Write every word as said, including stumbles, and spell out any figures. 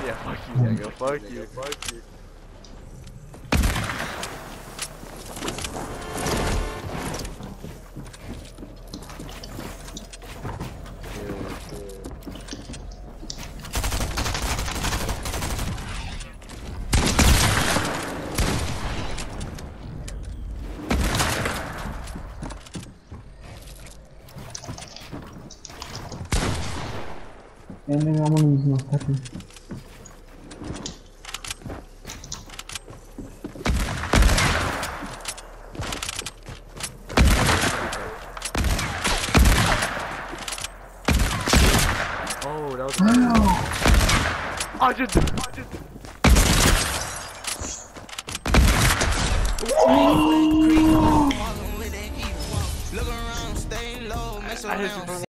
Yeah, fuck you, nigga. Fuck you. Fuck you. And then I'm gonna use my second. Oh, that was. Wow. I just. I just. Look around, stay low, mess around.